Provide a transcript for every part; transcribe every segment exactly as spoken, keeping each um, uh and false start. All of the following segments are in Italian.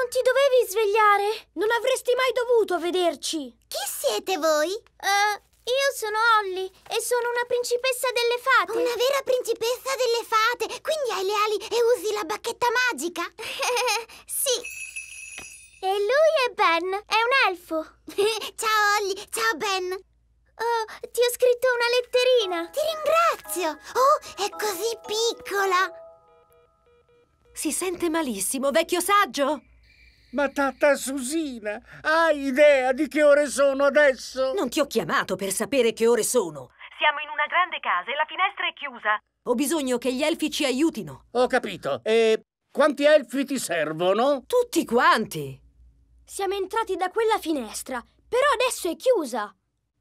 ti dovevi svegliare! Non avresti mai dovuto vederci! Chi siete voi? Uh, io sono Holly e sono una principessa delle fate! Una vera principessa delle fate! Quindi hai le ali e usi la bacchetta magica? Sì! E lui è Ben, è un elfo! Ciao Holly, ciao Ben! Oh, ti ho scritto una letterina! Ti ringrazio! Oh, è così piccola! Si sente malissimo, vecchio saggio! Ma Tata Susina, hai idea di che ore sono adesso? Non ti ho chiamato per sapere che ore sono. Siamo in una grande casa e la finestra è chiusa. Ho bisogno che gli elfi ci aiutino. Ho capito. E quanti elfi ti servono? Tutti quanti. Siamo entrati da quella finestra, però adesso è chiusa.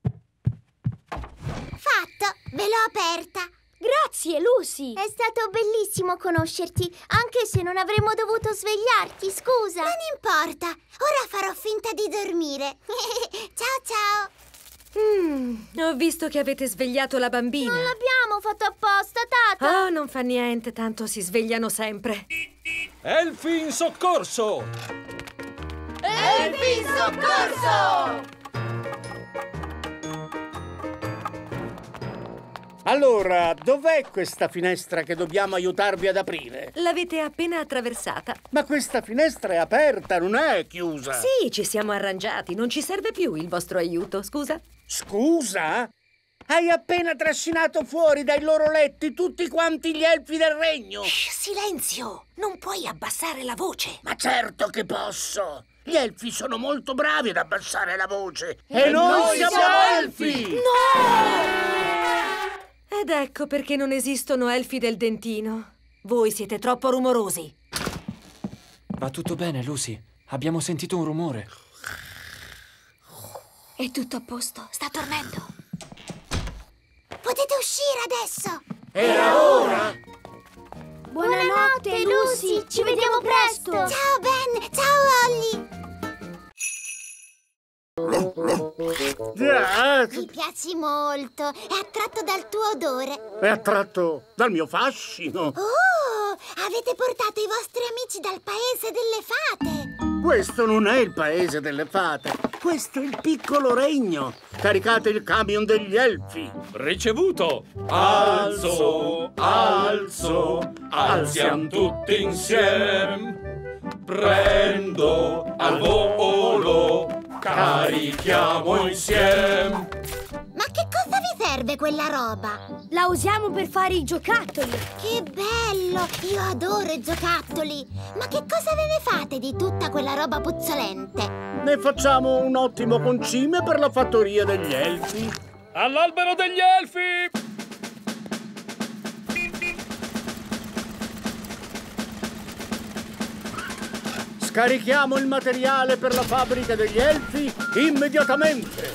Fatto, ve l'ho aperta. Grazie, Lucy! È stato bellissimo conoscerti, anche se non avremmo dovuto svegliarti, scusa! Non importa, ora farò finta di dormire. Ciao, ciao! Mm, ho visto che avete svegliato la bambina. Non l'abbiamo fatto apposta, Tata! Oh, non fa niente, tanto si svegliano sempre. Elfi in soccorso! Elfi in soccorso! Allora, dov'è questa finestra che dobbiamo aiutarvi ad aprire? L'avete appena attraversata. Ma questa finestra è aperta, non è chiusa. Sì, ci siamo arrangiati. Non ci serve più il vostro aiuto, scusa. Scusa? Hai appena trascinato fuori dai loro letti tutti quanti gli elfi del regno. Shh, silenzio! Non puoi abbassare la voce. Ma certo che posso. Gli elfi sono molto bravi ad abbassare la voce. E, e noi, noi siamo, siamo elfi! No! Ed ecco perché non esistono elfi del dentino. Voi siete troppo rumorosi. Va tutto bene, Lucy. Abbiamo sentito un rumore. È tutto a posto, sta tornando. Potete uscire adesso. Era ora! Buonanotte, Lucy! Ci vediamo presto! Ciao, Ben! Ciao, Holly! Mi piaci molto. È attratto dal tuo odore. È attratto dal mio fascino. Oh, avete portato i vostri amici dal paese delle fate. Questo non è il paese delle fate. Questo è il piccolo regno. Caricate il camion degli elfi. Ricevuto! Alzo, alzo, alziam tutti insieme. Prendo al volo, carichiamo insieme. Ma che cosa vi serve quella roba? La usiamo per fare i giocattoli. Che bello! Io adoro i giocattoli. Ma che cosa ve ne fate di tutta quella roba puzzolente? Ne facciamo un ottimo concime per la fattoria degli elfi. All'albero degli elfi! Scarichiamo il materiale per la fabbrica degli elfi immediatamente!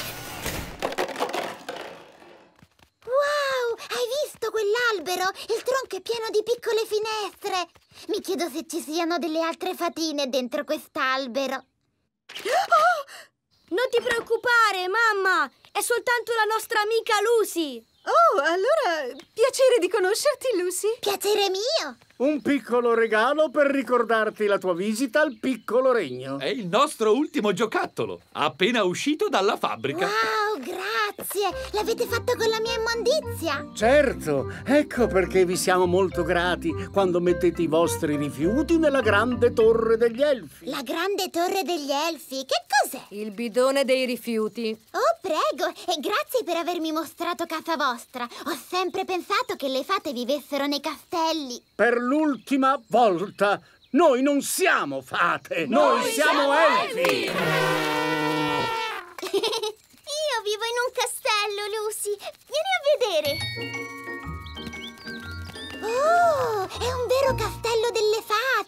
Wow! Hai visto quell'albero? Il tronco è pieno di piccole finestre! Mi chiedo se ci siano delle altre fatine dentro quest'albero. Oh! Non ti preoccupare, mamma! È soltanto la nostra amica Lucy! Oh, allora, piacere di conoscerti, Lucy. Piacere mio! Un piccolo regalo per ricordarti la tua visita al piccolo regno. È il nostro ultimo giocattolo, appena uscito dalla fabbrica. Wow, grazie! L'avete fatto con la mia immondizia? Certo, ecco perché vi siamo molto grati quando mettete i vostri rifiuti nella grande torre degli elfi. La grande torre degli elfi? Che cos'è? Il bidone dei rifiuti. Oh, prego! E grazie per avermi mostrato casa vostra. Ho sempre pensato che le fate vivessero nei castelli. Per l'ultima volta, noi non siamo fate, noi, noi siamo, siamo elfi! Io vivo in un castello, Lucy. Vieni a vedere. Oh, è un vero castello delle fate.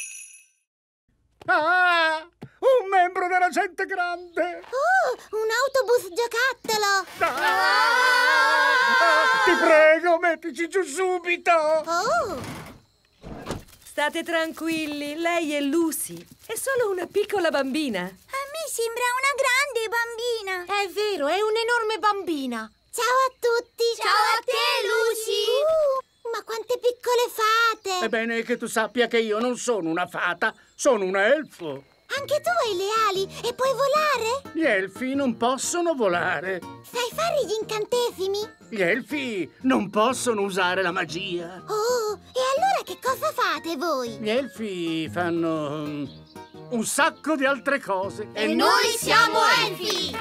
Ah, un membro della gente grande! Oh, un autobus giocattolo! Ah, ah, ti prego, mettici giù subito! Oh! State tranquilli, lei è Lucy. È solo una piccola bambina. A me sembra una grande bambina. È vero, è un'enorme bambina. Ciao a tutti! Ciao a te, Lucy! Uh, ma quante piccole fate! È bene che tu sappia che io non sono una fata, sono un elfo. Anche tu hai le ali e puoi volare? Gli elfi non possono volare. Sai fare gli incantesimi? Gli elfi non possono usare la magia. Oh, e allora che cosa fate voi? Gli elfi fanno um, un sacco di altre cose. E noi siamo elfi!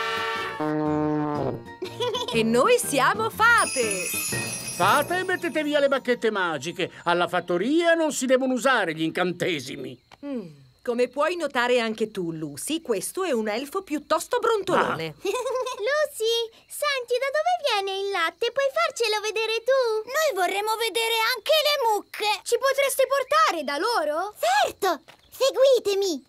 E noi siamo fate! Fate e mettete via le bacchette magiche. Alla fattoria non si devono usare gli incantesimi. Mm. Come puoi notare anche tu, Lucy, questo è un elfo piuttosto brontolone. Lucy, senti, da dove viene il latte? Puoi farcelo vedere tu? Noi vorremmo vedere anche le mucche! Ci potreste portare da loro? Certo! Seguitemi!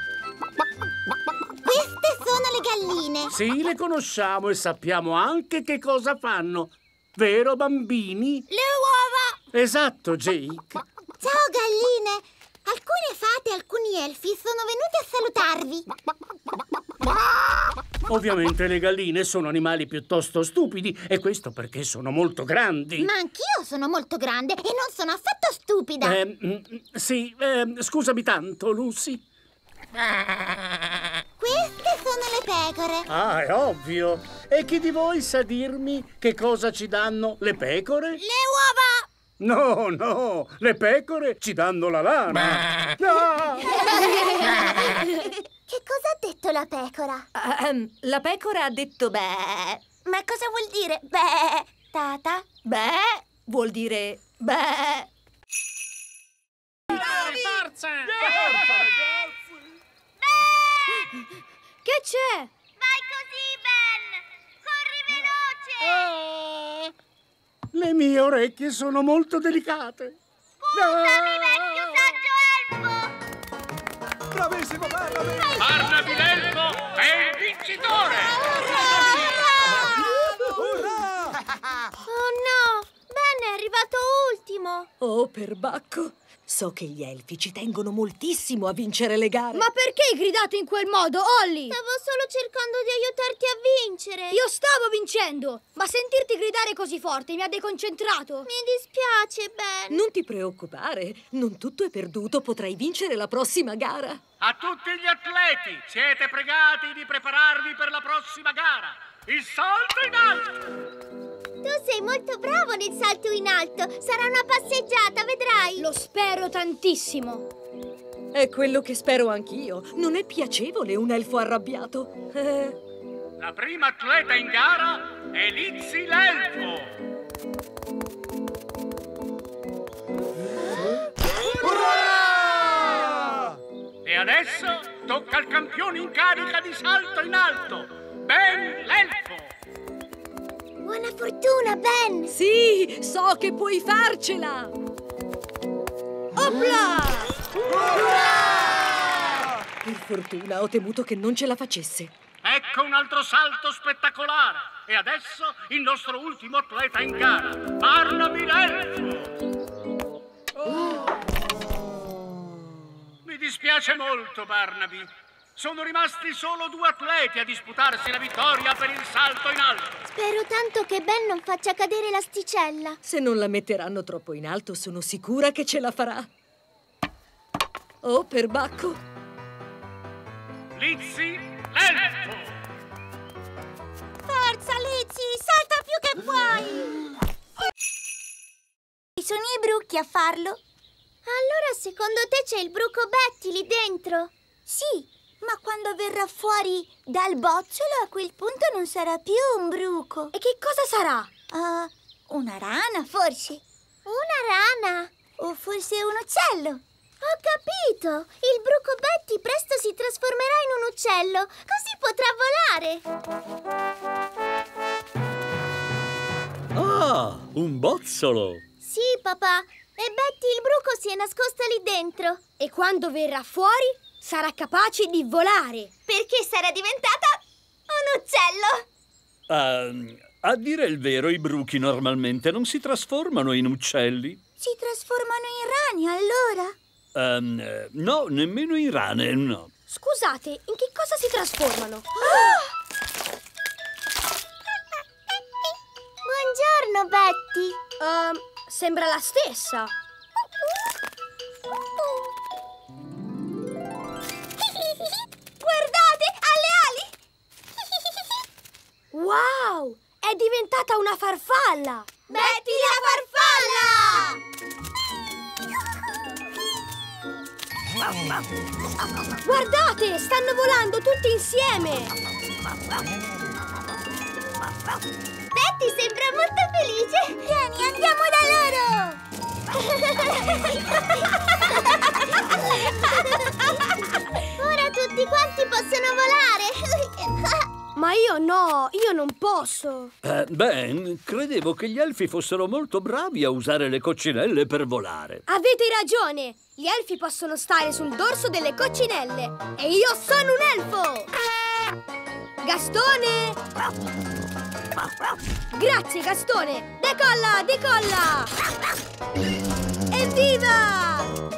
Queste sono le galline. Sì, le conosciamo e sappiamo anche che cosa fanno. Vero, bambini? Le uova! Esatto, Jake. Ciao, galline! Alcune fate e alcuni elfi sono venuti a salutarvi. Ovviamente le galline sono animali piuttosto stupidi e questo perché sono molto grandi. Ma anch'io sono molto grande e non sono affatto stupida. Eh, mm, sì, eh, scusami tanto, Lucy. Queste sono le pecore. Ah, è ovvio. E chi di voi sa dirmi che cosa ci danno le pecore? Le uova! No, no, le pecore ci danno la lana. No! Che cosa ha detto la pecora? Ahem, la pecora ha detto beh. Ma cosa vuol dire? Beh, Tata? Beh, vuol dire beh. Forza! Che c'è? Vai così, Ben! Corri veloce! Le mie orecchie sono molto delicate. Scusami, vecchio saggio elfo! Bravissimo, Barnaby! Barnaby l'elfo è il vincitore! Oh no! Ben è arrivato ultimo! Oh, perbacco. So che gli elfi ci tengono moltissimo a vincere le gare. Ma perché hai gridato in quel modo, Holly? Stavo solo cercando di aiutarti a vincere! Io stavo vincendo, ma sentirti gridare così forte mi ha deconcentrato. Mi dispiace, Ben! Non ti preoccupare, non tutto è perduto, potrai vincere la prossima gara. A tutti gli atleti, siete pregati di prepararvi per la prossima gara. Il salto in alto! Tu sei molto bravo nel salto in alto! Sarà una passeggiata, vedrai! Lo spero tantissimo. È quello che spero anch'io. Non è piacevole un elfo arrabbiato. Eh. La prima atleta in gara è Lizzie l'elfo. Urrà! E adesso tocca al campione in carica di salto in alto, Ben l'elfo. Buona fortuna, Ben! Sì, so che puoi farcela! Opla! Per fortuna ho temuto che non ce la facesse. Ecco un altro salto spettacolare. E adesso il nostro ultimo atleta in gara, Barnaby l'elfo. Oh. Mi dispiace molto, Barnaby. Sono rimasti solo due atleti a disputarsi la vittoria per il salto in alto. Spero tanto che Ben non faccia cadere l'asticella. Se non la metteranno troppo in alto, sono sicura che ce la farà. Oh, perbacco! Lizzie l'elfo. Forza, Lizzie! Salta più che puoi! Sono i bruchi a farlo? Allora, secondo te c'è il bruco Betty lì dentro? Sì. Ma quando verrà fuori dal bozzolo, a quel punto non sarà più un bruco. E che cosa sarà? Uh, una rana, forse. Una rana? O forse un uccello? Ho capito! Il bruco Betty presto si trasformerà in un uccello, così potrà volare. Ah, un bozzolo! Sì, papà. E Betty il bruco si è nascosta lì dentro. E quando verrà fuori sarà capace di volare. Perché sarà diventata un uccello. Uh, a dire il vero, i bruchi normalmente non si trasformano in uccelli. Si trasformano in rani, allora? Um, no, nemmeno in rane, no. Scusate, in che cosa si trasformano? Buongiorno, Betty. Um, sembra la stessa. Wow! È diventata una farfalla! Betty la farfalla! Guardate, stanno volando tutti insieme! Betty sembra molto felice! Vieni, andiamo da loro! Ora tutti quanti possono volare! Ma io no, io non posso! Eh, beh, credevo che gli elfi fossero molto bravi a usare le coccinelle per volare. Avete ragione! Gli elfi possono stare sul dorso delle coccinelle! E io sono un elfo! Gastone! Grazie, Gastone! Decolla, decolla! Evviva!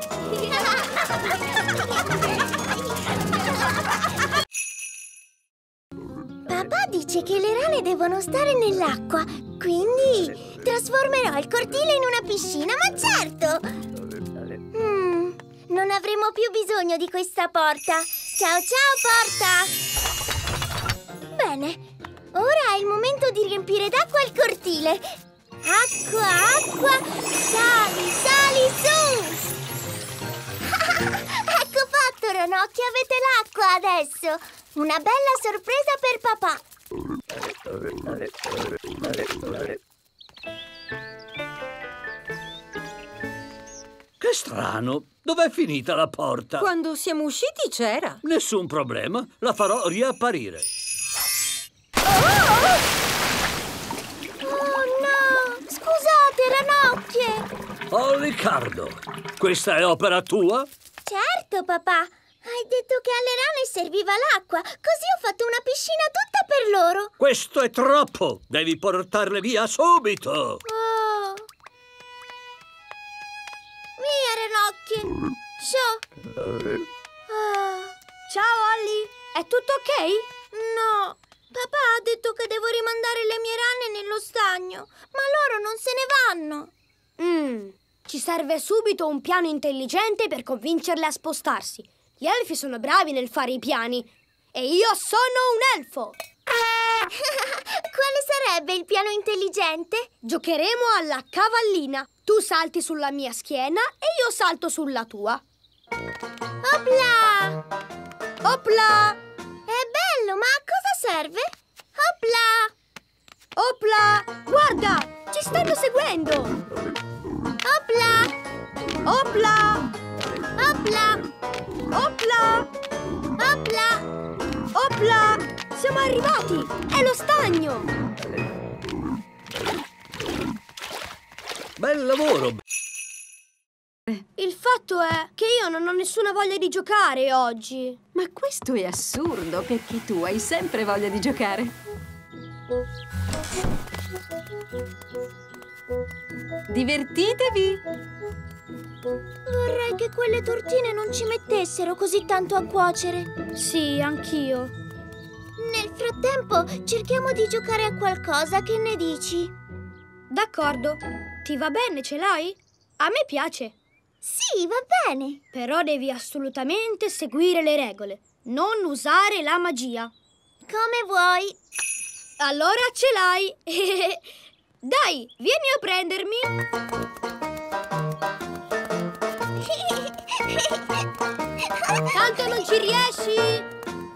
Papà dice che le rane devono stare nell'acqua, quindi trasformerò il cortile in una piscina, ma certo! Mm, non avremo più bisogno di questa porta. Ciao ciao, porta! Bene, ora è il momento di riempire d'acqua il cortile. Acqua, acqua, sali, sali su! Ecco fatto, Ranocchio, avete l'acqua adesso! Una bella sorpresa per papà! Che strano! Dov'è finita la porta? Quando siamo usciti c'era. Nessun problema, la farò riapparire. Oh! Oh no! Scusate, Ranocchie! Oh, Riccardo, questa è opera tua? Certo, papà! Hai detto che alle rane serviva l'acqua, così ho fatto una piscina tutta per loro! Questo è troppo! Devi portarle via subito! Oh! Via, Ranocchie! Ciao! Oh. Ciao, Ollie! È tutto ok? No! Papà ha detto che devo rimandare le mie rane nello stagno, ma loro non se ne vanno! Mmm, ci serve subito un piano intelligente per convincerle a spostarsi. Gli elfi sono bravi nel fare i piani e io sono un elfo! Quale sarebbe il piano intelligente? Giocheremo alla cavallina. Tu salti sulla mia schiena e io salto sulla tua. Opla! Opla! È bello, ma a cosa serve? Opla! Opla! Guarda! Ci stanno seguendo! Opla! Opla! Opla! Opla! Opla! Opla! Siamo arrivati! È lo stagno! Bel lavoro! Il fatto è che io non ho nessuna voglia di giocare oggi. Ma questo è assurdo, perché tu hai sempre voglia di giocare. Divertitevi! Vorrei che quelle tortine non ci mettessero così tanto a cuocere. Sì, anch'io. Nel frattempo, cerchiamo di giocare a qualcosa, che ne dici? D'accordo. Ti va bene, ce l'hai? A me piace. Sì, va bene. Però devi assolutamente seguire le regole. Non usare la magia. Come vuoi. Allora ce l'hai. Dai, vieni a prendermi. Tanto non ci riesci.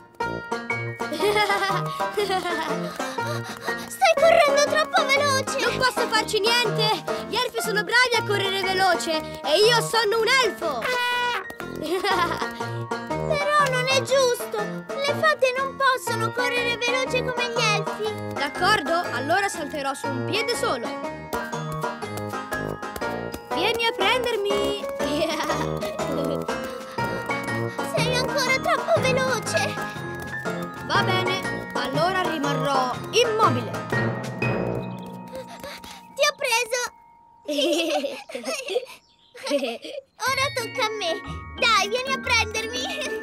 Stai correndo troppo veloce. Non posso farci niente. Gli elfi sono bravi a correre veloce e io sono un elfo. Però non è giusto. Le fate non possono correre veloce come gli elfi. D'accordo, allora salterò su un piede solo. Vieni a prendermi. Sei ancora troppo veloce. Va bene, allora rimarrò immobile. Ti ho preso. Ora tocca a me. Dai, vieni a prendermi.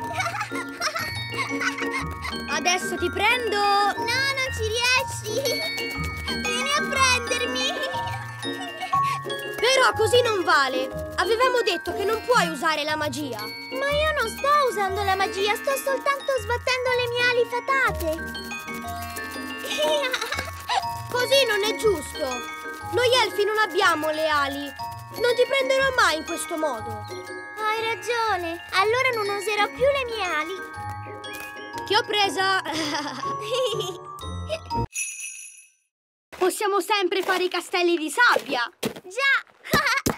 Adesso ti prendo. No, non ci riesci. Vieni a prendermi. Però così non vale. Avevamo detto che non puoi usare la magia. Ma io non sto usando la magia, sto soltanto sbattendo le mie ali fatate. Così non è giusto. Noi elfi non abbiamo le ali. Non ti prenderò mai in questo modo. Hai ragione. Allora non userò più le mie ali. Ti ho presa. Possiamo sempre fare i castelli di sabbia. Già!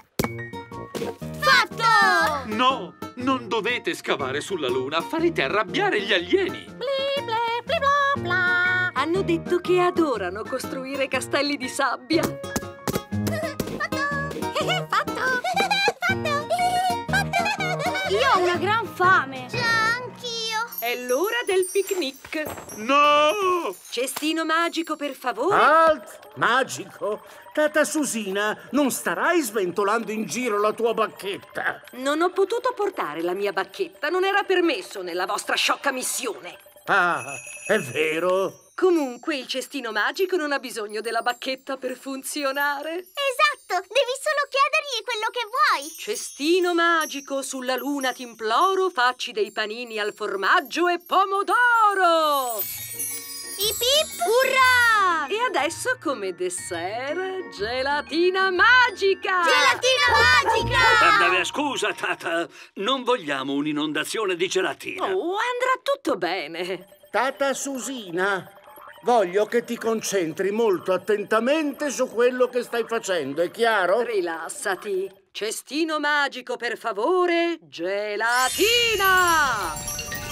Fatto! No, non dovete scavare sulla Luna, farete arrabbiare gli alieni. Hanno detto che adorano costruire castelli di sabbia. Io ho una gran fame. Già, anch'io. È l'ora del picnic. No! Cestino magico, per favore. Alt! Magico? Tata Susina, non starai sventolando in giro la tua bacchetta? Non ho potuto portare la mia bacchetta, non era permesso nella vostra sciocca missione. Ah, è vero? Comunque il cestino magico non ha bisogno della bacchetta per funzionare. Esatto, devi solo chiedergli quello che vuoi. Cestino magico, sulla Luna ti imploro, facci dei panini al formaggio e pomodoro! Ip ip! Urrà! E adesso come dessert, gelatina magica! Gelatina magica! Eh, scusa, Tata, non vogliamo un'inondazione di gelatina. Oh, andrà tutto bene. Tata Susina, voglio che ti concentri molto attentamente su quello che stai facendo, è chiaro? Rilassati. Cestino magico, per favore, gelatina!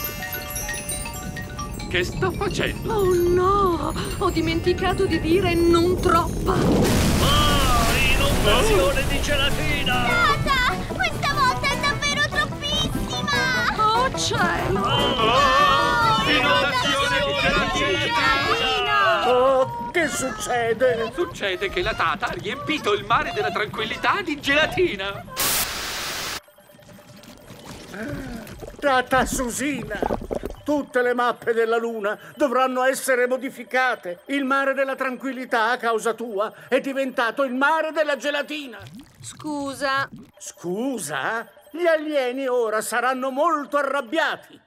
Che sta facendo? Oh no! Ho dimenticato di dire non troppa! Ah, inondazione di gelatina! Tata, questa volta è davvero troppissima! Oh cielo! Oh, inondazione di gelatina! Oh, che succede? Succede che la Tata ha riempito il mare della tranquillità di gelatina. Tata Susina, tutte le mappe della Luna dovranno essere modificate. Il mare della tranquillità, a causa tua, è diventato il mare della gelatina. Scusa. Scusa? Gli alieni ora saranno molto arrabbiati.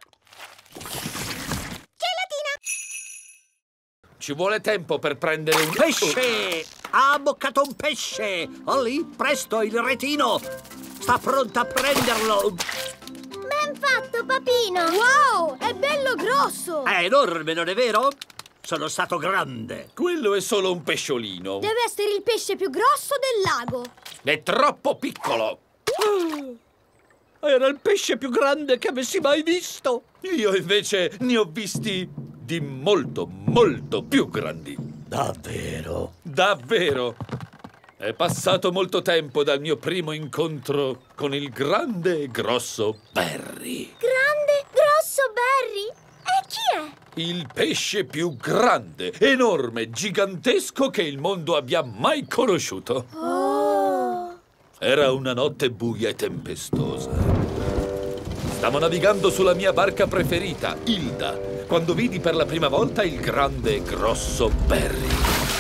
Gelatina! Ci vuole tempo per prendere un... Pesce! Ha abboccato un pesce! Olli, presto, il retino! Sta pronta a prenderlo! Ben fatto, papino! Wow, è bello grosso! È enorme, non è vero? Sono stato grande. Quello è solo un pesciolino. Deve essere il pesce più grosso del lago. È troppo piccolo. Era il pesce più grande che avessi mai visto. Io invece ne ho visti di molto, molto più grandi. Davvero? Davvero. È passato molto tempo dal mio primo incontro con il grande e grosso Barry. Grande, grosso Barry? E chi è? Il pesce più grande, enorme, gigantesco che il mondo abbia mai conosciuto. Oh! Era una notte buia e tempestosa. Stavo navigando sulla mia barca preferita, Hilda, quando vidi per la prima volta il grande e grosso Barry.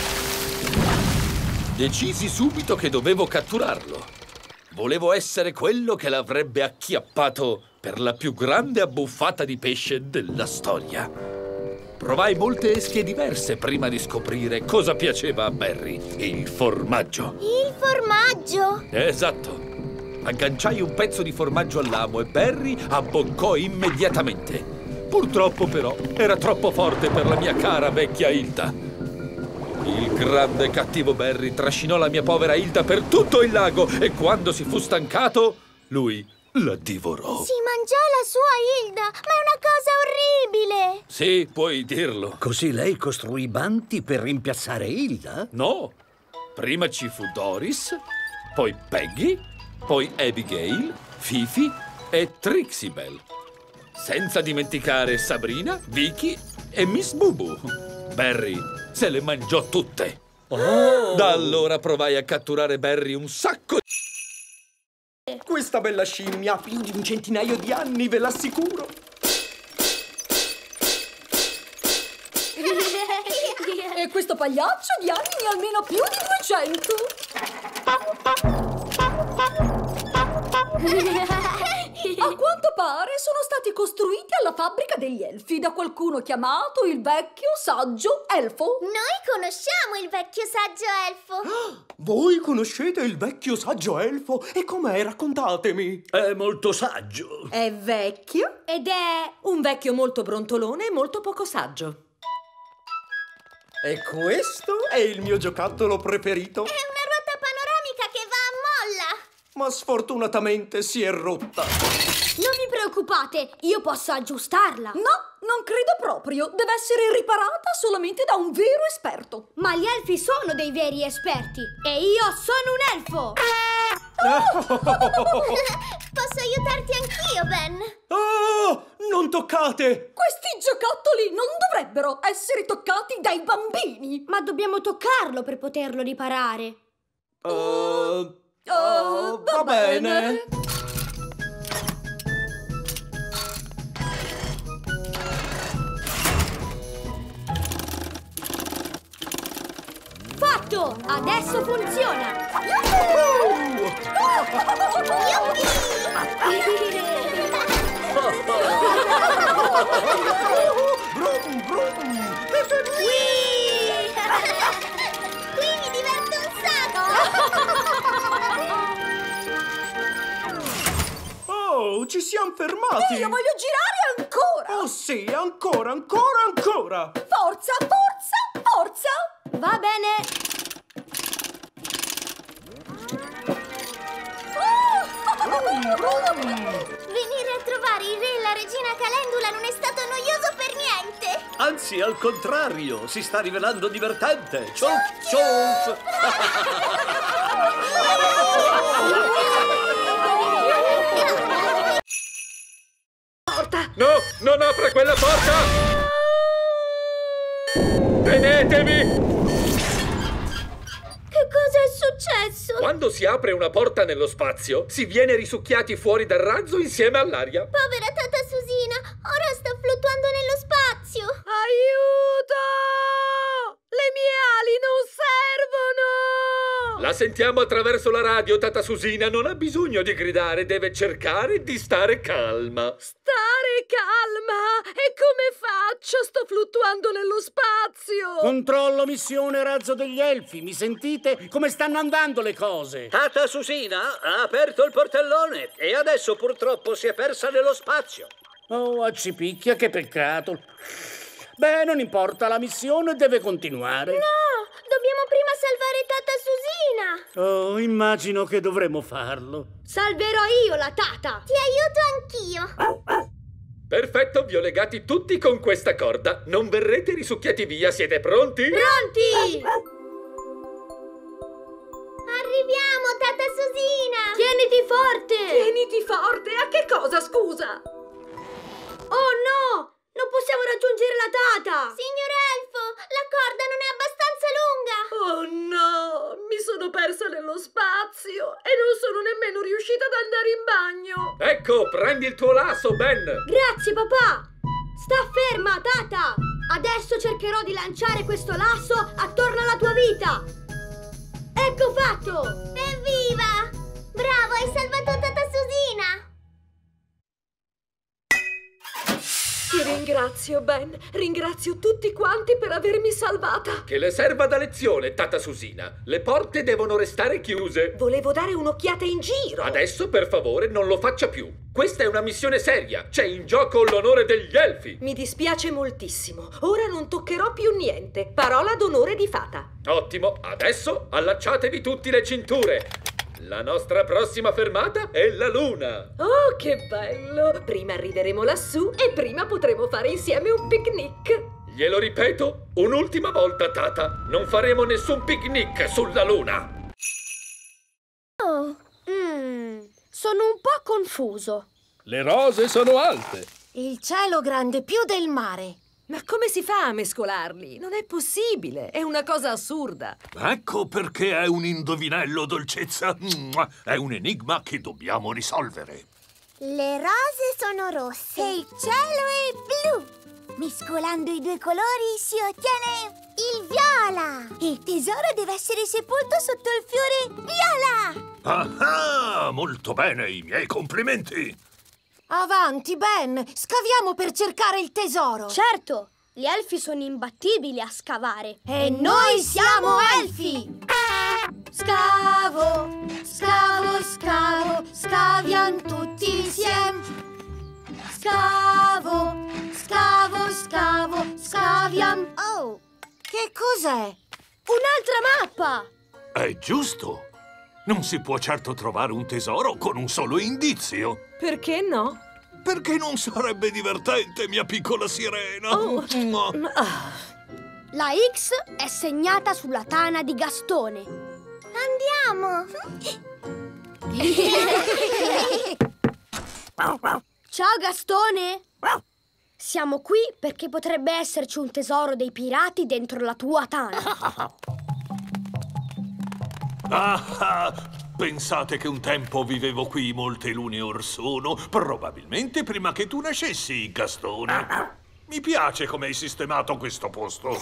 Decisi subito che dovevo catturarlo. Volevo essere quello che l'avrebbe acchiappato per la più grande abbuffata di pesce della storia. Provai molte esche diverse prima di scoprire cosa piaceva a Barry. Il formaggio. Il formaggio? Esatto. Agganciai un pezzo di formaggio all'amo e Barry abboccò immediatamente. Purtroppo, però, era troppo forte per la mia cara vecchia Hilda. Il grande e cattivo Barry trascinò la mia povera Hilda per tutto il lago e quando si fu stancato, lui la divorò. Si mangiò la sua Hilda, ma è una cosa orribile! Sì, puoi dirlo. Così lei costruì Banti per rimpiazzare Hilda? No, prima ci fu Doris, poi Peggy, poi Abigail, Fifi e Trixibel. Senza dimenticare Sabrina, Vicky e Miss Bubu. Barry se le mangiò tutte. Oh. Da allora provai a catturare Barry un sacco di... Questa bella scimmia ha più di un centinaio di anni, ve l'assicuro. E questo pagliaccio di anni ne ha almeno più di duecento. A quanto pare sono stati costruiti alla fabbrica degli elfi da qualcuno chiamato il vecchio saggio elfo. Noi conosciamo il vecchio saggio elfo. Voi conoscete il vecchio saggio elfo? E com'è? Raccontatemi. È molto saggio. È vecchio Ed è... un vecchio molto brontolone e molto poco saggio. E questo è il mio giocattolo preferito. È una ruota panoramica che va a molla. Ma sfortunatamente si è rotta. Non vi preoccupate, io posso aggiustarla. No, non credo proprio. Deve essere riparata solamente da un vero esperto. Ma gli elfi sono dei veri esperti. E io sono un elfo. Posso aiutarti anch'io, Ben? Oh, non toccate! Questi giocattoli non dovrebbero essere toccati dai bambini. Ma dobbiamo toccarlo per poterlo riparare. Uh, Oh, va bene. Fatto! Adesso funziona! Brum, brum. Qui mi diverto un sacco. Oh, ci siamo fermati. Io voglio girare ancora. Oh sì, ancora, ancora, ancora. Forza, forza, forza. Va bene! Venire a trovare il re e la regina Calendula non è stato noioso per niente. Anzi, al contrario, si sta rivelando divertente. Ciuff, ciuff! No, non apra quella porta! Tenetevi! Che cosa è successo? Quando si apre una porta nello spazio, si viene risucchiati fuori dal razzo insieme all'aria. Povera Tata Susina, ora sta fluttuando nello spazio. Aiuto! Le mie ali non servono! La sentiamo attraverso la radio, Tata Susina. Non ha bisogno di gridare, deve cercare di stare calma. Stare calma! E come faccio? Sto fluttuando nello spazio! Controllo missione razzo degli elfi. Mi sentite? Come stanno andando le cose? Tata Susina ha aperto il portellone e adesso purtroppo si è persa nello spazio. Oh, accipicchia, che peccato. Beh, non importa, la missione deve continuare. No, dobbiamo prima salvare Tata Susina. Oh, immagino che dovremo farlo. Salverò io la Tata! Ti aiuto anch'io. Perfetto, vi ho legati tutti con questa corda. Non verrete risucchiati via, siete pronti? Pronti! Arriviamo, Tata Susina. Tieniti forte! Tieniti forte! A che cosa, scusa? Oh no! Non possiamo raggiungere la Tata! Signor Elfo, la corda non è abbastanza lunga. Oh no! Mi sono persa nello spazio e non sono nemmeno riuscita ad andare in bagno! Ecco, prendi il tuo lasso, Ben! Grazie, papà! Sta ferma, Tata! Adesso cercherò di lanciare questo lasso attorno alla tua vita! Ecco fatto! Evviva! Bravo, hai salvato Tata Susina. Ti ringrazio, Ben. Ringrazio tutti quanti per avermi salvata. Che le serva da lezione, Tata Susina. Le porte devono restare chiuse. Volevo dare un'occhiata in giro. Adesso, per favore, non lo faccia più. Questa è una missione seria. C'è in gioco l'onore degli elfi. Mi dispiace moltissimo. Ora non toccherò più niente. Parola d'onore di fata. Ottimo. Adesso allacciatevi tutti le cinture. La nostra prossima fermata è la Luna. Oh, che bello! Prima arriveremo lassù e prima potremo fare insieme un picnic. Glielo ripeto un'ultima volta, Tata. Non faremo nessun picnic sulla Luna. Oh, mm, sono un po' confuso. Le rose sono alte. Il cielo grande più del mare. Ma come si fa a mescolarli? Non è possibile, è una cosa assurda. Ecco perché è un indovinello, dolcezza. È un enigma che dobbiamo risolvere. Le rose sono rosse e il cielo è blu. Mescolando i due colori si ottiene il viola. Il tesoro deve essere sepolto sotto il fiore viola. Ah, molto bene, i miei complimenti. Avanti, Ben! Scaviamo per cercare il tesoro! Certo! Gli elfi sono imbattibili a scavare. E noi siamo elfi! Scavo, scavo, scavo, scaviamo tutti insieme. Scavo, scavo, scavo, scaviamo. Oh, che cos'è? Un'altra mappa! È giusto! Non si può certo trovare un tesoro con un solo indizio. Perché no? Perché non sarebbe divertente, mia piccola sirena? Oh. La X è segnata sulla tana di Gastone. Andiamo! Ciao Gastone! Siamo qui perché potrebbe esserci un tesoro dei pirati dentro la tua tana. Ah, pensate che un tempo vivevo qui molte lune or sono, probabilmente prima che tu nascessi, Gastone. Mi piace come hai sistemato questo posto.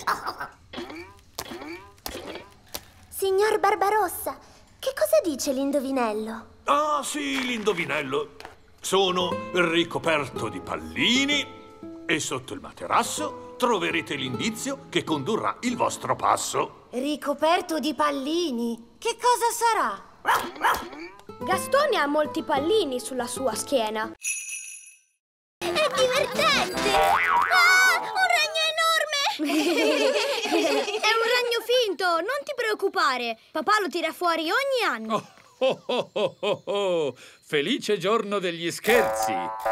Signor Barbarossa, che cosa dice l'indovinello? Ah, sì, l'indovinello. Sono ricoperto di pallini e sotto il materasso troverete l'indizio che condurrà il vostro passo. Ricoperto di pallini? Che cosa sarà? Gastone ha molti pallini sulla sua schiena. È divertente! Ah, un ragno enorme! È un ragno finto, non ti preoccupare. Papà lo tira fuori ogni anno. Oh, oh, oh, oh, oh. Felice giorno degli scherzi!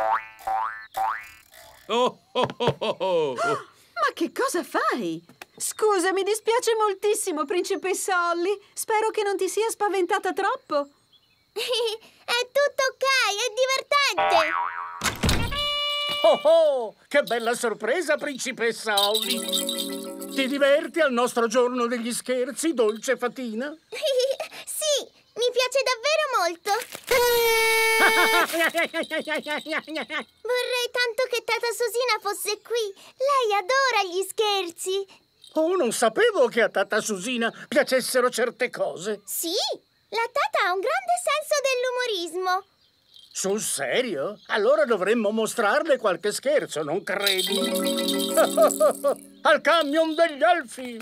Oh, oh, oh, oh, oh. Ma che cosa fai? Scusa, mi dispiace moltissimo, principessa Holly. Spero che non ti sia spaventata troppo. È tutto ok, è divertente! Oh oh, che bella sorpresa, principessa Holly! Ti diverti al nostro giorno degli scherzi, dolce fatina? Sì, mi piace davvero molto! Vorrei tanto che Tata Susina fosse qui. Lei adora gli scherzi. Oh, non sapevo che a Tata Susina piacessero certe cose. Sì, la Tata ha un grande senso dell'umorismo. Sul serio? Allora dovremmo mostrarle qualche scherzo, non credi? Al camion degli elfi!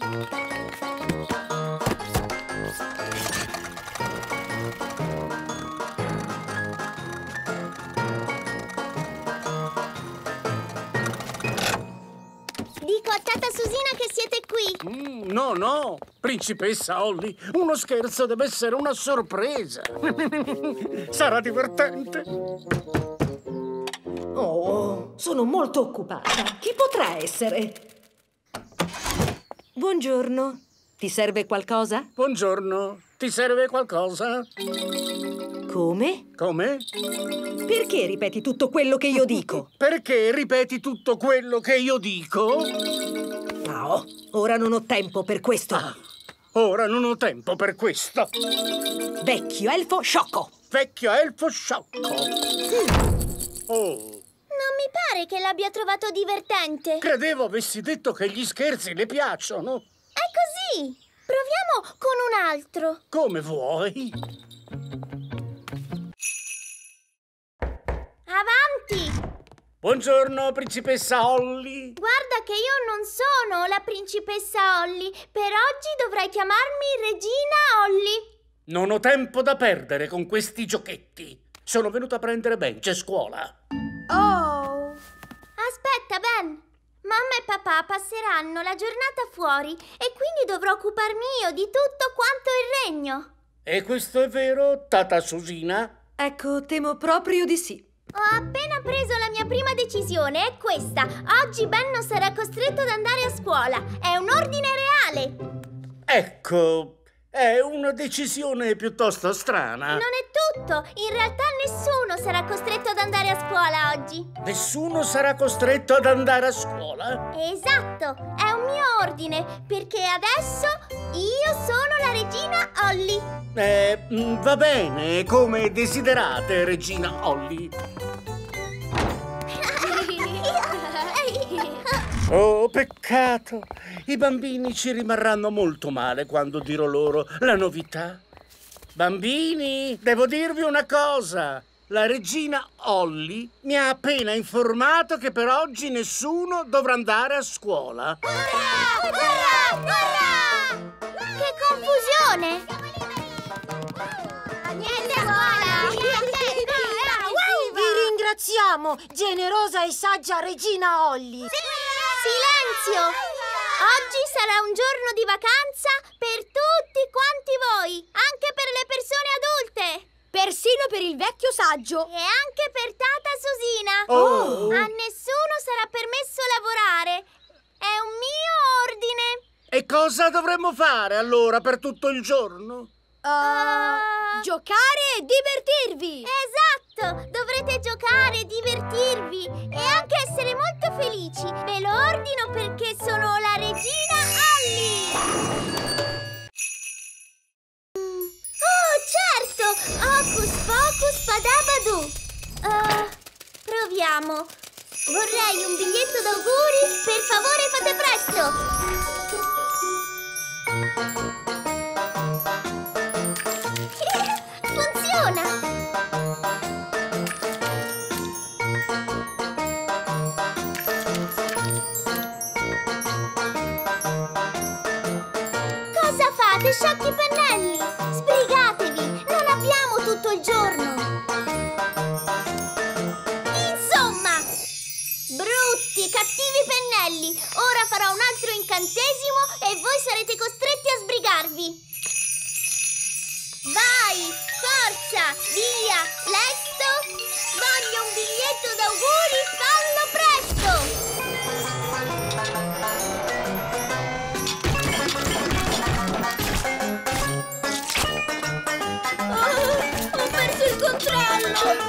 Dico a Tata Susina che siete qui. Mm, no, no, principessa Holly, uno scherzo deve essere una sorpresa. Sarà divertente. Oh, sono molto occupata. Chi potrà essere? Buongiorno. Ti serve qualcosa? Buongiorno. Ti serve qualcosa? Come? Come? Perché ripeti tutto quello che io dico? Perché ripeti tutto quello che io dico? No, ora non ho tempo per questo. Ah, ora non ho tempo per questo. Vecchio elfo sciocco. Vecchio elfo sciocco. Oh. Non mi pare che l'abbia trovato divertente. Credevo avessi detto che gli scherzi le piacciono. È così. Proviamo con un altro. Come vuoi. Avanti! Buongiorno, principessa Holly. Guarda che io non sono la principessa Holly. Per oggi dovrai chiamarmi Regina Holly. Non ho tempo da perdere con questi giochetti. Sono venuto a prendere Ben, c'è scuola. Oh! Aspetta, Ben. Mamma e papà passeranno la giornata fuori e quindi dovrò occuparmi io di tutto quanto il regno. E questo è vero, Tata Susina? Ecco, temo proprio di sì. Ho appena preso la mia prima decisione, è questa. Oggi Ben non sarà costretto ad andare a scuola. È un ordine reale. Ecco, è una decisione piuttosto strana. Non è tutto. In realtà nessuno sarà costretto ad andare a scuola oggi. Nessuno sarà costretto ad andare a scuola? Esatto, è un mio ordine, perché adesso io sono la regina Holly. Eh, va bene, come desiderate, regina Holly. Oh, peccato! I bambini ci rimarranno molto male quando dirò loro la novità. Bambini, devo dirvi una cosa. La regina Holly mi ha appena informato che per oggi nessuno dovrà andare a scuola. Urrà! Urrà! Urrà! Che confusione! Niente scuola! Vi ringraziamo, generosa e saggia regina Holly. Silenzio! Oggi sarà un giorno di vacanza per tutti quanti voi, anche per le persone adulte. Persino per il vecchio saggio. E anche per Tata Susina. Oh. A nessuno sarà permesso lavorare. È un mio ordine. E cosa dovremmo fare allora per tutto il giorno? Uh, uh, giocare e divertirvi. Esatto, dovrete giocare e divertirvi e anche essere molto felici. Ve lo ordino perché sono la regina Holly. Oh, certo! Hocus pocus padabadoo! Uh, proviamo. Vorrei un biglietto d'auguri. Per favore, fate presto! Funziona! Cosa fate, sciocchi pennelli? Sbrigatevi! Non abbiamo tutto il giorno! Insomma! Brutti, cattivi pennelli! Ora farò un altro incantesimo e voi sarete costretti a sbrigarvi! Vai! Forza! Via! Lesto! Voglio un biglietto d'auguri! Fallo presto! Oh, ho perso il controllo!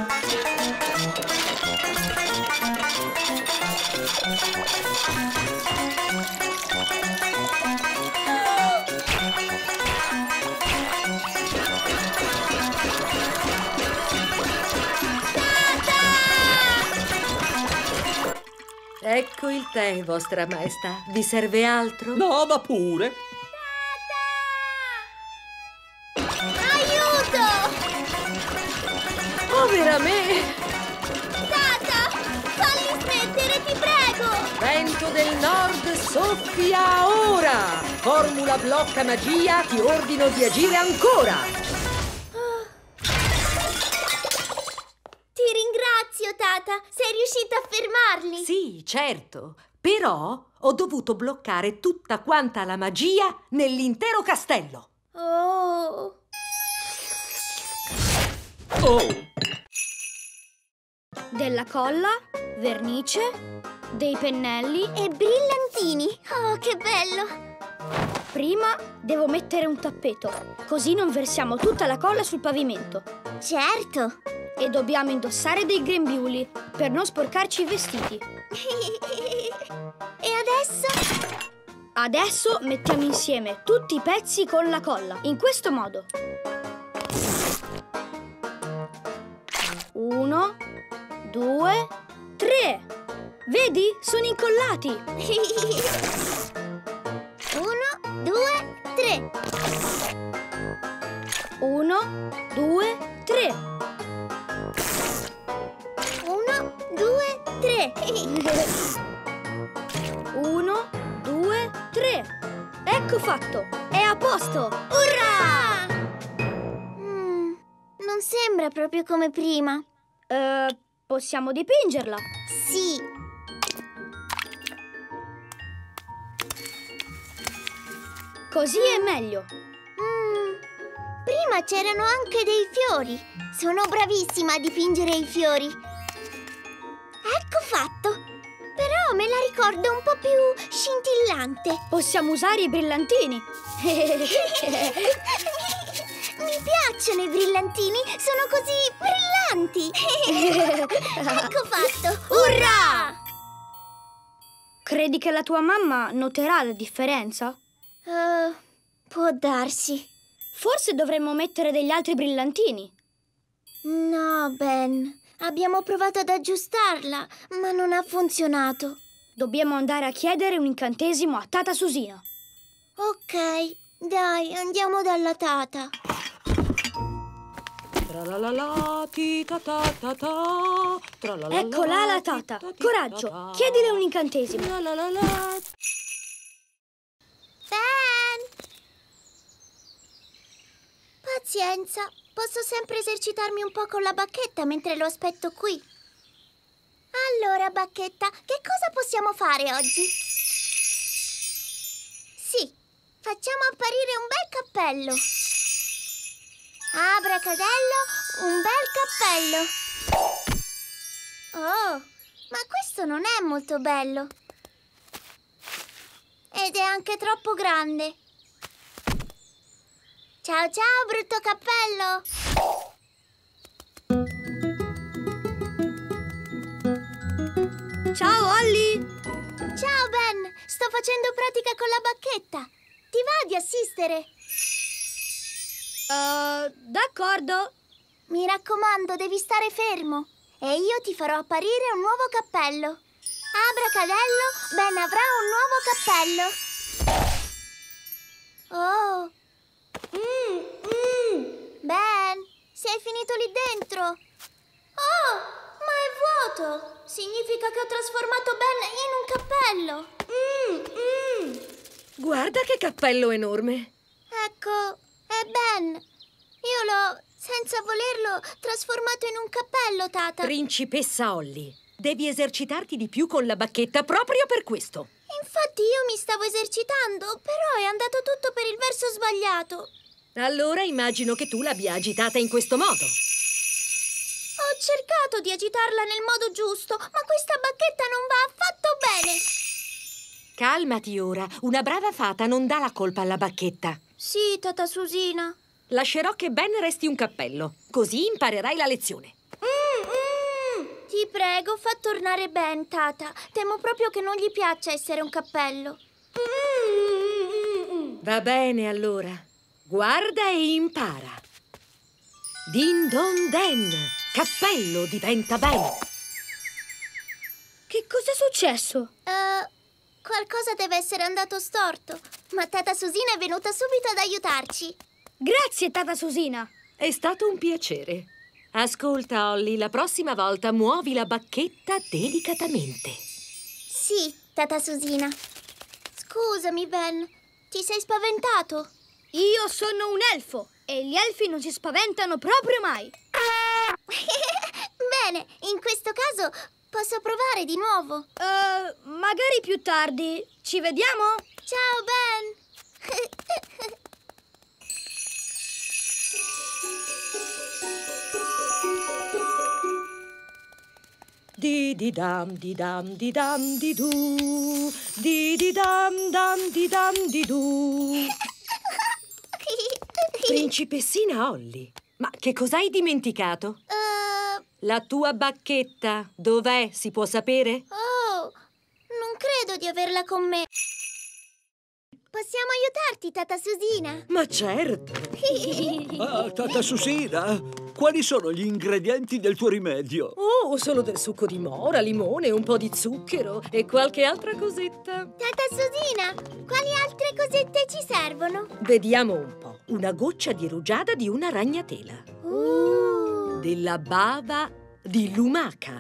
Ecco il tè, vostra maestà. Vi serve altro? No, ma pure. Aiuto! Povera me! Tata! Falli smettere, ti prego! Vento del nord, soffia ora! Formula blocca magia, ti ordino di agire ancora! Ti ringrazio, Tata! Sei riuscita a fermarli! Sì, certo. Però ho dovuto bloccare tutta quanta la magia nell'intero castello. Oh! Oh! Della colla, vernice, dei pennelli e brillantini. Oh, che bello! Prima devo mettere un tappeto, così non versiamo tutta la colla sul pavimento. Certo! E dobbiamo indossare dei grembiuli per non sporcarci i vestiti. E adesso? Adesso mettiamo insieme tutti i pezzi con la colla, in questo modo. Uno, due, tre! Vedi? Sono incollati! Uno, due, tre! Uno, due, tre! Uno, due, tre! Uno, due, tre! Ecco fatto! È a posto! Urrà! Mm, non sembra proprio come prima. Uh, possiamo dipingerla? Sì! Così è meglio. Mm, prima c'erano anche dei fiori. Sono bravissima a dipingere i fiori. Ecco fatto. Però me la ricordo un po' più scintillante. Possiamo usare i brillantini. Mi piacciono i brillantini. Sono così brillanti. Ecco fatto. Urrà! Credi che la tua mamma noterà la differenza? Uh, può darsi. Forse dovremmo mettere degli altri brillantini. No, Ben. Abbiamo provato ad aggiustarla, ma non ha funzionato. Dobbiamo andare a chiedere un incantesimo a Tata Susina. Ok, dai, andiamo dalla Tata. Tra-la-la-la, ti-ta-ta-ta-ta, tra-la-la-la, Eccola la tata. Coraggio, chiedile un incantesimo. La-la-la-la. Ben! Pazienza, posso sempre esercitarmi un po' con la bacchetta mentre lo aspetto qui. Allora, bacchetta, che cosa possiamo fare oggi? Sì, facciamo apparire un bel cappello. Abracadello, un bel cappello. Oh, ma questo non è molto bello. Ed è anche troppo grande. Ciao ciao, brutto cappello! Ciao, Holly! Ciao, Ben! Sto facendo pratica con la bacchetta. Ti va di assistere? Uh, d'accordo. Mi raccomando, devi stare fermo. E io ti farò apparire un nuovo cappello. Abracadello, Ben avrà un nuovo cappello. Oh! Mm, mm. Ben, sei finito lì dentro? Oh, ma è vuoto! Significa che ho trasformato Ben in un cappello. Mm, mm. Guarda che cappello enorme! Ecco, è Ben. Io l'ho, senza volerlo, trasformato in un cappello, Tata. Principessa Holly, devi esercitarti di più con la bacchetta proprio per questo. Infatti io mi stavo esercitando, però è andato tutto per il verso sbagliato. Allora immagino che tu l'abbia agitata in questo modo. Ho cercato di agitarla nel modo giusto, ma questa bacchetta non va affatto bene. Calmati ora, una brava fata non dà la colpa alla bacchetta. Sì, Tata Susina. Lascerò che Ben resti un cappello, così imparerai la lezione. Mm, mm. Ti prego, fa tornare Ben, Tata. Temo proprio che non gli piaccia essere un cappello. Mm. Va bene, allora. Guarda e impara. Din don den, cappello diventa Ben. Che cos'è successo? Uh, qualcosa deve essere andato storto. Ma Tata Susina è venuta subito ad aiutarci. Grazie, Tata Susina. È stato un piacere. Ascolta, Holly, la prossima volta muovi la bacchetta delicatamente. Sì, Tata Susina. Scusami, Ben. Ti sei spaventato? Io sono un elfo e gli elfi non si spaventano proprio mai. Bene, in questo caso posso provare di nuovo. Uh, magari più tardi. Ci vediamo? Ciao, Ben. Di di dam di dam di dam di du, di di dam dam di dam di du. Principessina Holly, ma che cosa hai dimenticato? Uh... La tua bacchetta, dov'è? Si può sapere? Oh, non credo di averla con me. Possiamo aiutarti, Tata Susina? Ma certo! Ah, Tata Susina, quali sono gli ingredienti del tuo rimedio? Oh, solo del succo di mora, limone, un po' di zucchero e qualche altra cosetta. Tata Susina, quali altre cosette ci servono? Vediamo un po'. Una goccia di rugiada di una ragnatela. Uh. Della bava di lumaca.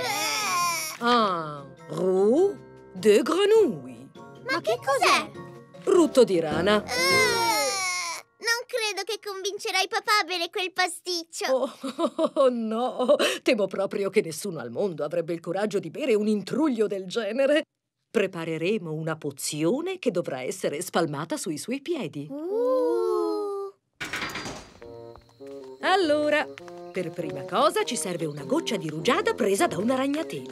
Un roux de grenouille. Ma, Ma che cos'è? Rutto di rana. Uh, non credo che convincerai papà a bere quel pasticcio. Oh, oh, oh no, temo proprio che nessuno al mondo avrebbe il coraggio di bere un intruglio del genere. Prepareremo una pozione che dovrà essere spalmata sui suoi piedi. Uh. Allora, per prima cosa ci serve una goccia di rugiada presa da una ragnatela.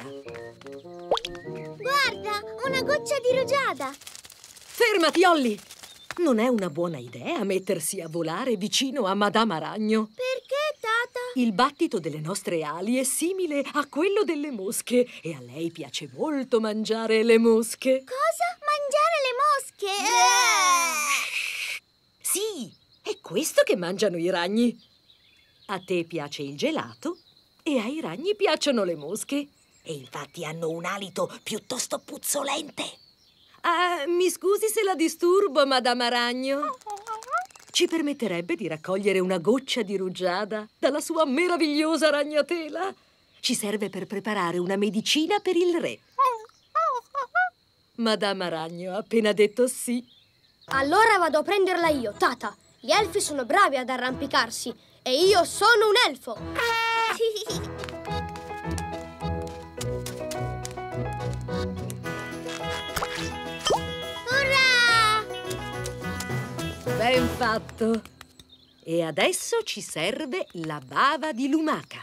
Guarda, una goccia di rugiada. Fermati, Holly! Non è una buona idea mettersi a volare vicino a Madama Ragno. Perché, Tata? Il battito delle nostre ali è simile a quello delle mosche e a lei piace molto mangiare le mosche. Cosa? Mangiare le mosche? Eh. Sì, è questo che mangiano i ragni. A te piace il gelato e ai ragni piacciono le mosche. E infatti hanno un alito piuttosto puzzolente. Ah, mi scusi se la disturbo, Madama Ragno. ci permetterebbe di raccogliere una goccia di rugiada dalla sua meravigliosa ragnatela. Ci serve per preparare una medicina per il re. Madama Ragno ha appena detto sì. Allora vado a prenderla io, Tata. Gli elfi sono bravi ad arrampicarsi e io sono un elfo. Urrà! Ben fatto. E adesso ci serve la bava di lumaca.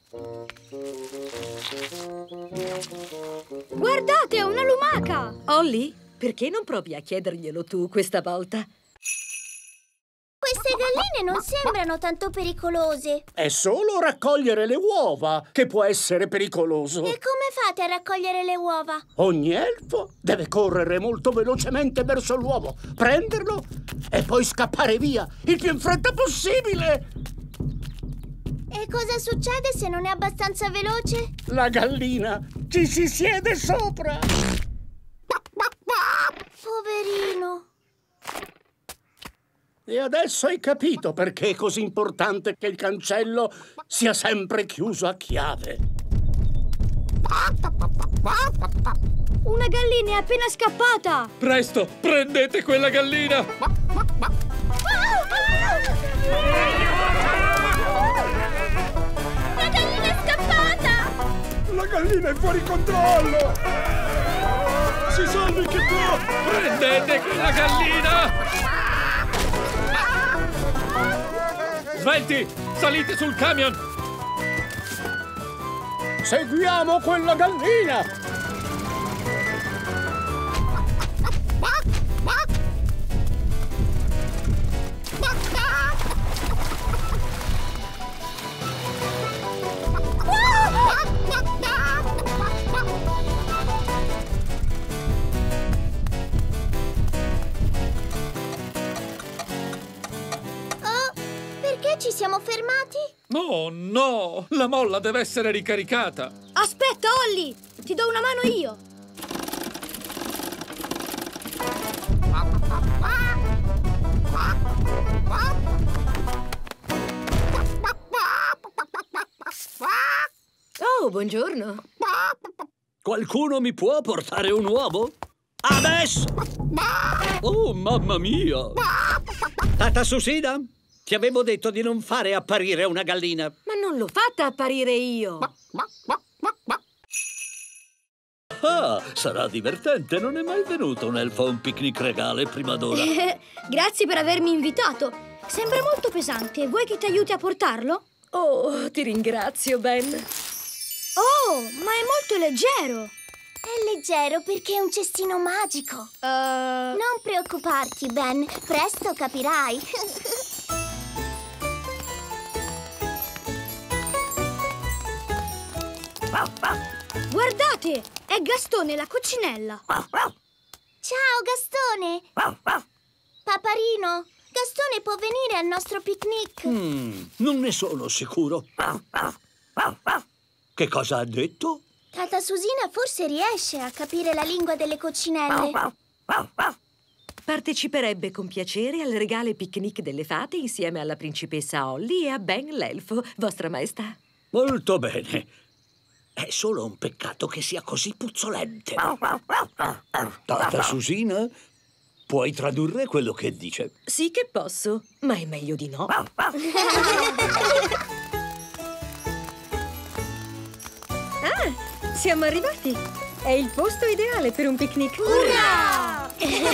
Guardate, una lumaca! Ollie, perché non provi a chiederglielo tu questa volta? Queste galline non sembrano tanto pericolose. È solo raccogliere le uova che può essere pericoloso. E come fate a raccogliere le uova? Ogni elfo deve correre molto velocemente verso l'uovo, prenderlo e poi scappare via il più in fretta possibile. E cosa succede se non è abbastanza veloce? La gallina ci si siede sopra. Poverino. E adesso hai capito perché è così importante che il cancello sia sempre chiuso a chiave. Una gallina è appena scappata! Presto, prendete quella gallina! La gallina è scappata! La gallina è fuori controllo! Si salvi chi può! Prendete quella gallina! Svelti, salite sul camion! Seguiamo quella gallina! Ci siamo fermati? Oh no! La molla deve essere ricaricata! Aspetta, Ollie! Ti do una mano io! Oh, buongiorno! Qualcuno mi può portare un uovo? Adesso! Oh, mamma mia! Tata Susina? Ti avevo detto di non fare apparire una gallina. Ma non l'ho fatta apparire io. Ah, sarà divertente. Non è mai venuto un elfo a un picnic regale prima d'ora. Grazie per avermi invitato. Sembra molto pesante. Vuoi che ti aiuti a portarlo? Oh, ti ringrazio, Ben. Oh, ma è molto leggero. È leggero perché è un cestino magico. Uh... Non preoccuparti, Ben. Presto capirai. Guardate, è Gastone, la coccinella. Ciao, Gastone. Paparino, Gastone può venire al nostro picnic? Mm, non ne sono sicuro. Che cosa ha detto? Tata Susina forse riesce a capire la lingua delle coccinelle. Parteciperebbe con piacere al regale picnic delle fate insieme alla principessa Ollie e a Ben l'elfo, vostra maestà. Molto bene. È solo un peccato che sia così puzzolente. Tata Susina, puoi tradurre quello che dice? Sì che posso, ma è meglio di no. Ah, siamo arrivati. È il posto ideale per un picnic. Urrà!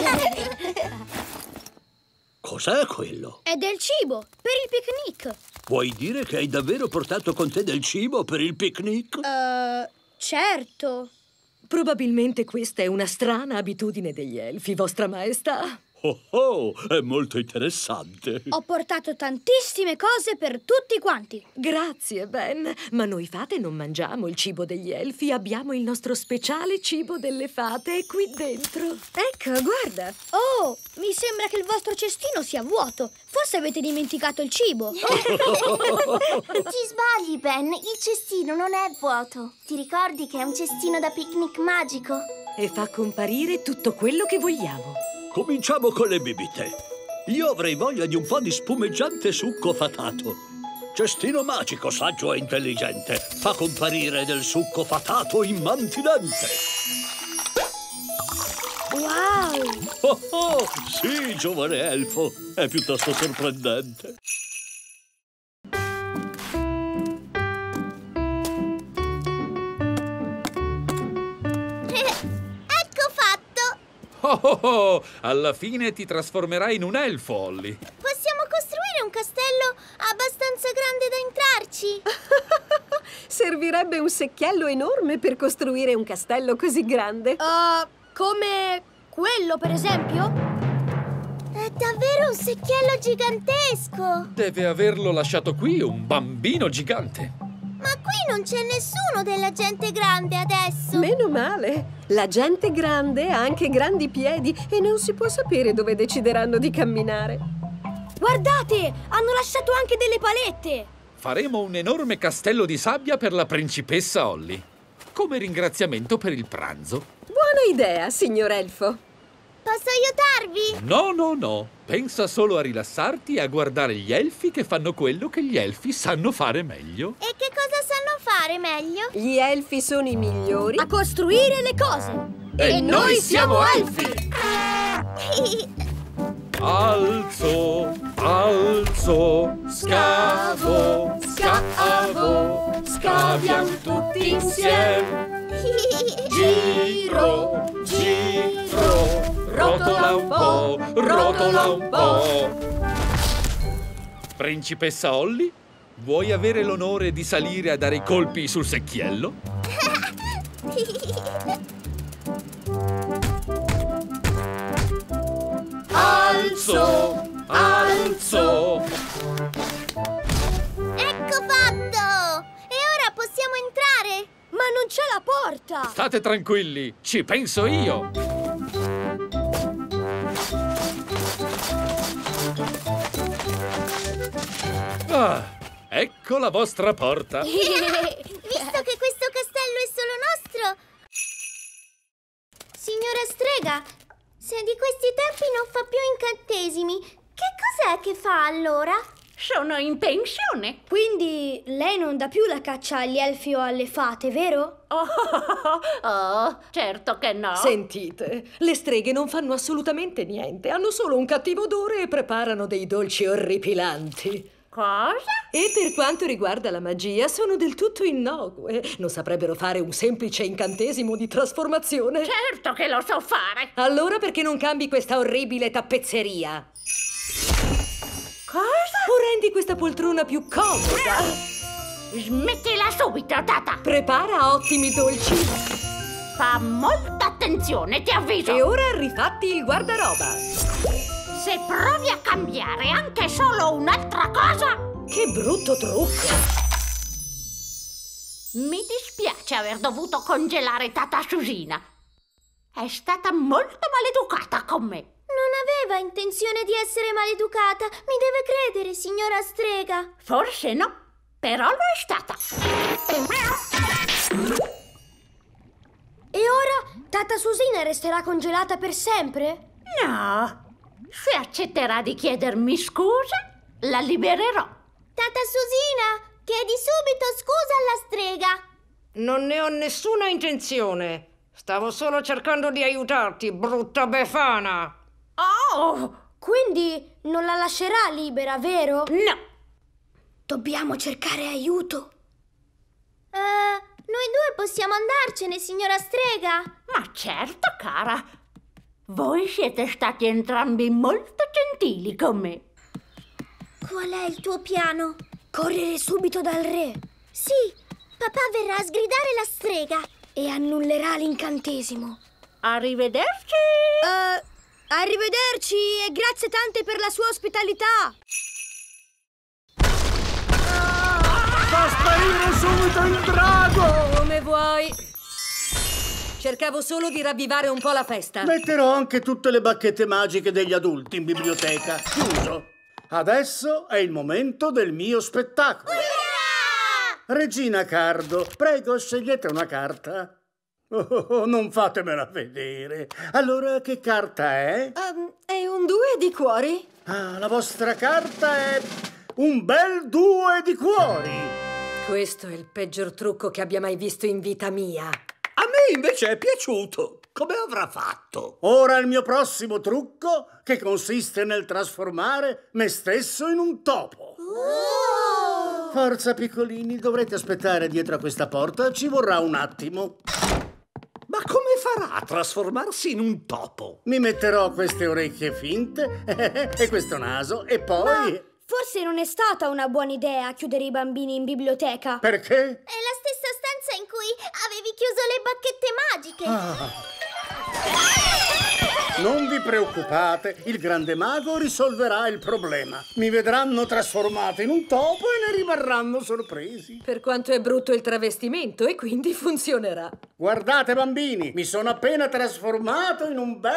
Cos'è quello? È del cibo, per il picnic. Vuoi dire che hai davvero portato con te del cibo per il picnic? Uh, certo. Probabilmente questa è una strana abitudine degli elfi, vostra maestà. Oh, oh, è molto interessante. Ho portato tantissime cose per tutti quanti. Grazie, Ben. Ma noi fate non mangiamo il cibo degli elfi. Abbiamo il nostro speciale cibo delle fate è qui dentro. Ecco, guarda. Oh, mi sembra che il vostro cestino sia vuoto. Forse avete dimenticato il cibo. Ti sbagli, Ben. Il cestino non è vuoto. Ti ricordi che è un cestino da picnic magico? E fa comparire tutto quello che vogliamo. Cominciamo con le bibite. Io avrei voglia di un po' di spumeggiante succo fatato. Cestino magico, saggio e intelligente, fa comparire del succo fatato immantinente. Wow! Oh, oh, sì, giovane elfo, è piuttosto sorprendente. Ecco fatto! Oh, oh, oh, alla fine ti trasformerai in un elfo, Holly. Possiamo costruire un castello abbastanza grande da entrarci. Servirebbe un secchiello enorme per costruire un castello così grande. Uh, come quello, per esempio? È davvero un secchiello gigantesco! Deve averlo lasciato qui un bambino gigante. Ma qui non c'è nessuno della gente grande adesso! Meno male! La gente grande ha anche grandi piedi e non si può sapere dove decideranno di camminare. Guardate! Hanno lasciato anche delle palette! Faremo un enorme castello di sabbia per la principessa Holly, come ringraziamento per il pranzo. Buona idea, signor elfo! Posso aiutarvi? No, no, no. Pensa solo a rilassarti e a guardare gli elfi che fanno quello che gli elfi sanno fare meglio. E che cosa sanno fare meglio? Gli elfi sono i migliori a costruire le cose. E, e noi siamo elfi! Alzo, alzo, scavo, scavo, scaviamo tutti insieme. Giro, giro, rotola un po', rotola un po'. Principessa Holly, vuoi avere l'onore di salire a dare i colpi sul secchiello? Alzo, alzo. Ecco fatto! E ora possiamo entrare? Ma non c'è la porta! State tranquilli, ci penso io! Ah, ecco la vostra porta! Visto che questo castello è solo nostro... Signora Strega, se di questi tempi non fa più incantesimi, che cos'è che fa allora? Sono in pensione. Quindi lei non dà più la caccia agli elfi o alle fate, vero? Oh, oh, oh, certo che no. Sentite, le streghe non fanno assolutamente niente. Hanno solo un cattivo odore e preparano dei dolci orripilanti. Cosa? E per quanto riguarda la magia, sono del tutto innocue. Non saprebbero fare un semplice incantesimo di trasformazione. Certo che lo so fare. Allora perché non cambi questa orribile tappezzeria? Cosa? O rendi questa poltrona più comoda? Smettila subito, Tata! Prepara ottimi dolci. Fa molta attenzione, ti avviso! E ora rifatti il guardaroba. Se provi a cambiare anche solo un'altra cosa... Che brutto trucco! Mi dispiace aver dovuto congelare Tata Susina. È stata molto maleducata con me. Non aveva intenzione di essere maleducata. Mi deve credere, signora Strega. Forse no, però lo è stata. E ora Tata Susina resterà congelata per sempre? No. Se accetterà di chiedermi scusa, la libererò. Tata Susina, chiedi subito scusa alla strega. Non ne ho nessuna intenzione. Stavo solo cercando di aiutarti, brutta befana. Oh! Quindi non la lascerà libera, vero? No. Dobbiamo cercare aiuto. Uh, noi due possiamo andarcene, signora Strega. Ma certo, cara. Voi siete stati entrambi molto gentili con me. Qual è il tuo piano? Correre subito dal re. Sì, papà verrà a sgridare la strega. E annullerà l'incantesimo. Arrivederci. Uh, arrivederci e grazie tante per la sua ospitalità. Fa sparire subito il drago! Come vuoi. Cercavo solo di ravvivare un po' la festa. Metterò anche tutte le bacchette magiche degli adulti in biblioteca. Chiuso. Adesso è il momento del mio spettacolo. Urrà! Regina Cardo, prego, scegliete una carta. Oh, oh, oh, non fatemela vedere. Allora, che carta è? Um, è un due di cuori? Ah, la vostra carta è un bel due di cuori. Questo è il peggior trucco che abbia mai visto in vita mia. A me invece è piaciuto. Come avrà fatto? Ora il mio prossimo trucco, che consiste nel trasformare me stesso in un topo. Oh! Forza, piccolini, dovrete aspettare dietro a questa porta. Ci vorrà un attimo. Ma come farà a trasformarsi in un topo? Mi metterò queste orecchie finte e questo naso e poi... Ma forse non è stata una buona idea chiudere i bambini in biblioteca. Perché? È la stessa stanza in cui avevi chiuso le bacchette magiche. Ah. Non vi preoccupate, il grande mago risolverà il problema. Mi vedranno trasformato in un topo e ne rimarranno sorpresi. Per quanto è brutto il travestimento, e quindi funzionerà. Guardate, bambini, mi sono appena trasformato in un bel...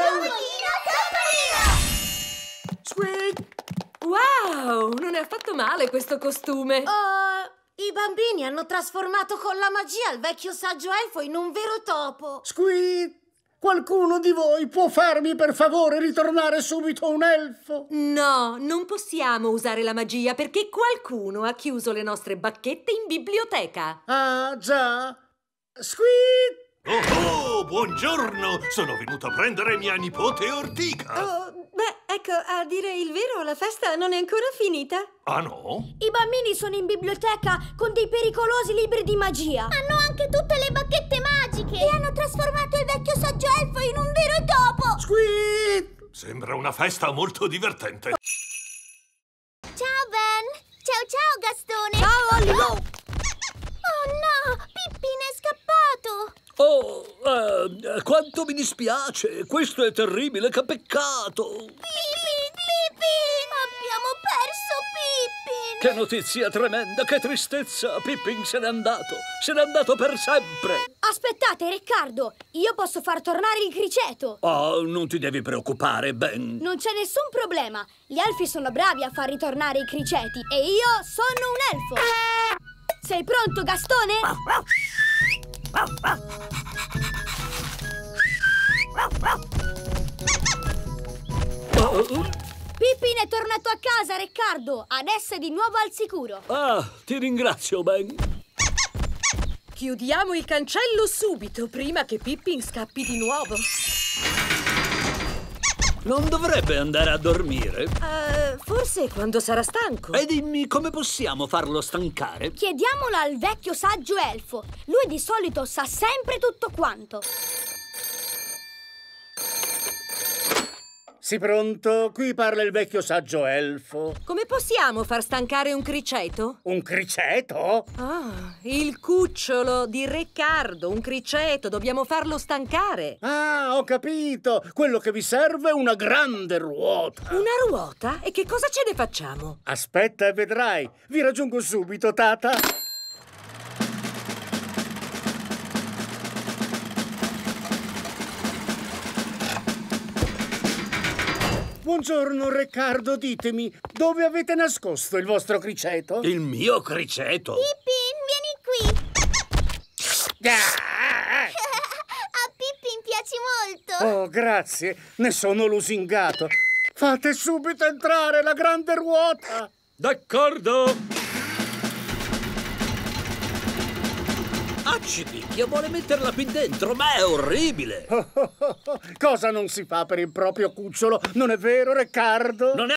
Squeak! Wow, non è affatto male questo costume. Uh, I bambini hanno trasformato con la magia il vecchio saggio elfo in un vero topo. Squeak! Qualcuno di voi può farmi per favore ritornare subito un elfo? No, non possiamo usare la magia perché qualcuno ha chiuso le nostre bacchette in biblioteca. Ah, già. Squeak! Oh, oh, buongiorno! Sono venuto a prendere mia nipote Ortica. Oh, beh, ecco, a dire il vero, la festa non è ancora finita. Ah, no? I bambini sono in biblioteca con dei pericolosi libri di magia. Hanno anche tutte le bacchette magiche. E hanno trasformato il vecchio saggio elfo in un vero topo. Squeak! Sembra una festa molto divertente. Ciao, Ben. Ciao, ciao, Gastone. Ciao, Ollie. Oh, no! Pippin è scappato. Oh, eh, quanto mi dispiace! Questo è terribile, che peccato! Pippin, Pippin! Abbiamo perso Pippin! Che notizia tremenda, che tristezza! Pippin se n'è andato, se n'è andato per sempre! Aspettate, Riccardo, io posso far tornare il criceto. Oh, non ti devi preoccupare, Ben. Non c'è nessun problema. Gli elfi sono bravi a far ritornare i criceti e io sono un elfo. Sei pronto, Gastone? Pippin è tornato a casa, Riccardo. Adesso è di nuovo al sicuro. Ah, ti ringrazio, Ben. Chiudiamo il cancello subito, prima che Pippin scappi di nuovo. Non dovrebbe andare a dormire? Uh, forse quando sarà stanco. E dimmi, come possiamo farlo stancare? Chiediamolo al vecchio saggio elfo. Lui di solito sa sempre tutto quanto. Sì, pronto? Qui parla il vecchio saggio elfo. Come possiamo far stancare un criceto? Un criceto? Ah, il cucciolo di Riccardo, un criceto, dobbiamo farlo stancare. Ah, ho capito! Quello che vi serve è una grande ruota. Una ruota? E che cosa ce ne facciamo? Aspetta e vedrai. Vi raggiungo subito, Tata. Buongiorno, Riccardo, ditemi, dove avete nascosto il vostro criceto? Il mio criceto? Pippin, vieni qui! Ah! A Pippin piaci molto! Oh, grazie, ne sono lusingato. Fate subito entrare la grande ruota! D'accordo! Accidicchia, vuole metterla qui dentro, ma è orribile! Oh, oh, oh, oh. Cosa non si fa per il proprio cucciolo, non è vero, Riccardo? Non è...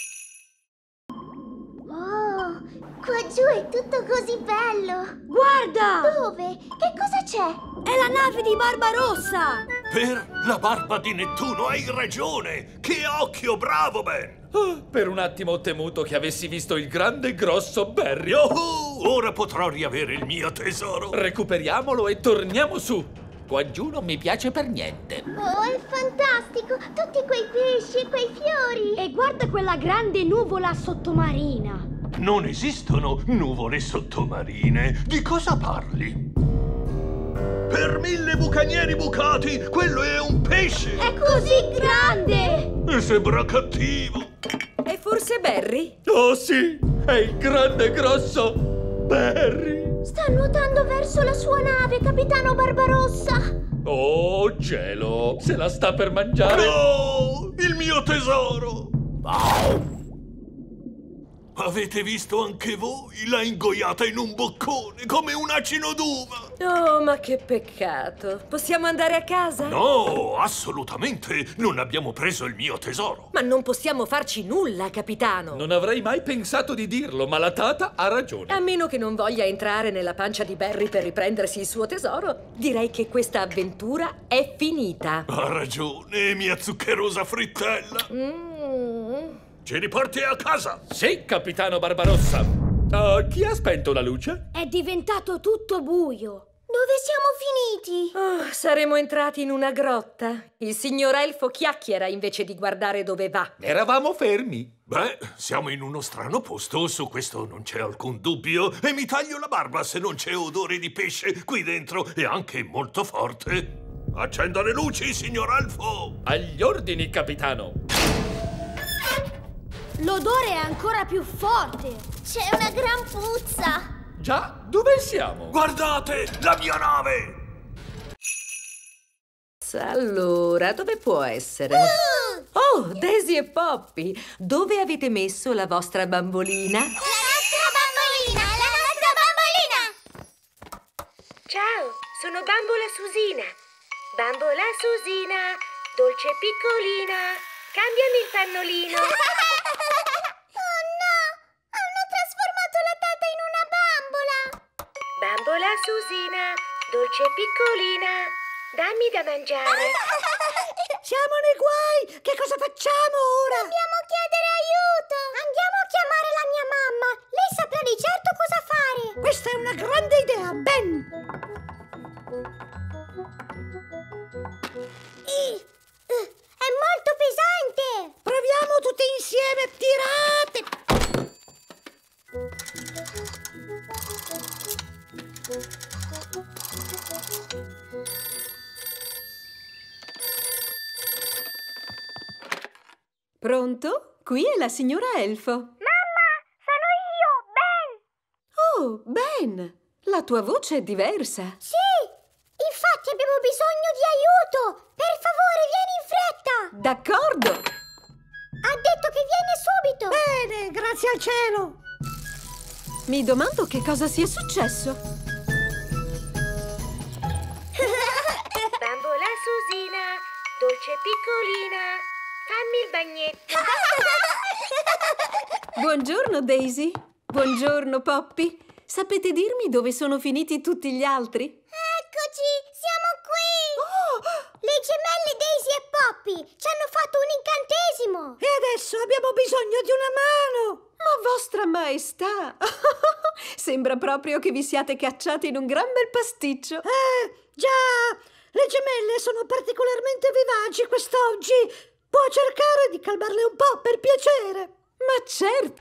Oh, qua giù è tutto così bello! Guarda! Dove? Che cosa c'è? È la nave di Barbarossa! Per la barba di Nettuno, hai ragione! Che occhio, bravo, Ben! Oh, per un attimo ho temuto che avessi visto il grande e grosso Barry. Oh, ora potrò riavere il mio tesoro. Recuperiamolo e torniamo su. Qua giù non mi piace per niente. Oh, è fantastico! Tutti quei pesci e quei fiori! E guarda quella grande nuvola sottomarina! Non esistono nuvole sottomarine. Di cosa parli? Per mille bucanieri bucati, quello è un pesce! È così grande! E sembra cattivo! È forse Barry? Oh sì, è il grande e grosso Barry! Sta nuotando verso la sua nave, capitano Barbarossa! Oh, cielo! Se la sta per mangiare! No! Il mio tesoro! Avete visto anche voi? L'ha ingoiata in un boccone, come un acino d'uva! Oh, ma che peccato! Possiamo andare a casa? No, assolutamente! Non abbiamo preso il mio tesoro! Ma non possiamo farci nulla, capitano! Non avrei mai pensato di dirlo, ma la Tata ha ragione. A meno che non voglia entrare nella pancia di Barry per riprendersi il suo tesoro, direi che questa avventura è finita. Ha ragione, mia zuccherosa frittella! Mm. Ci riporti a casa? Sì, capitano Barbarossa. Uh, chi ha spento la luce? È diventato tutto buio. Dove siamo finiti? Oh, saremo entrati in una grotta. Il signor Elfo chiacchiera invece di guardare dove va. Eravamo fermi. Beh, siamo in uno strano posto, su questo non c'è alcun dubbio. E mi taglio la barba se non c'è odore di pesce qui dentro e anche molto forte. Accenda le luci, signor Elfo! Agli ordini, capitano. L'odore è ancora più forte. C'è una gran puzza. Già, dove siamo? Guardate, la mia nave! Allora, dove può essere? Uh! Oh, Daisy e Poppy! Dove avete messo la vostra bambolina? La nostra bambolina! La nostra bambolina! Ciao, sono Bambola Susina. Bambola Susina, dolce piccolina, cambiami il pannolino. Oh no! Hanno trasformato la Tata in una bambola! Bambola Susina, dolce piccolina, dammi da mangiare. Siamo nei guai! Che cosa facciamo ora? Dobbiamo chiedere aiuto! Andiamo a chiamare la mia mamma! Lei saprà di certo cosa fare! Questa è una grande idea, Ben! I, uh, è molto pesante! Proviamo tutti insieme! Tirate! Pronto? Qui è la signora Elfo. Mamma, sono io, Ben! Oh, Ben! La tua voce è diversa. Sì! Infatti abbiamo bisogno di aiuto! Per favore, vieni in fretta! D'accordo! Ha detto che viene subito! Bene, grazie al cielo! Mi domando che cosa sia successo. Bambola Susina, dolce piccolina, fammi il bagnetto. Buongiorno, Daisy. Buongiorno, Poppy. Sapete dirmi dove sono finiti tutti gli altri? Eccoci, siamo qui! Oh! Le gemelle Daisy e Poppy ci hanno fatto un incantesimo! E adesso abbiamo bisogno di una mano! Ma vostra maestà! Sembra proprio che vi siate cacciati in un gran bel pasticcio. Eh, già! Le gemelle sono particolarmente vivaci quest'oggi! Può cercare di calmarle un po', per piacere! Ma certo!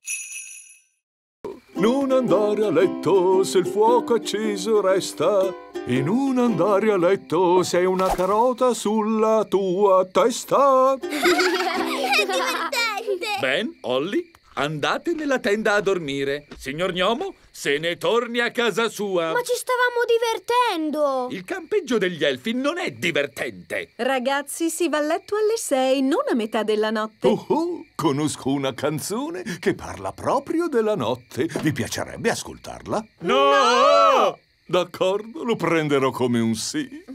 Non andare a letto se il fuoco acceso resta, e non andare a letto se hai una carota sulla tua testa. È divertente! Ben, Ollie, andate nella tenda a dormire. Signor Gnomo, se ne torni a casa sua. Ma ci stavamo divertendo! Il campeggio degli elfi non è divertente. Ragazzi, si va a letto alle sei, non a metà della notte. Oh, oh, conosco una canzone che parla proprio della notte. Vi piacerebbe ascoltarla? No! no! D'accordo, lo prenderò come un sì.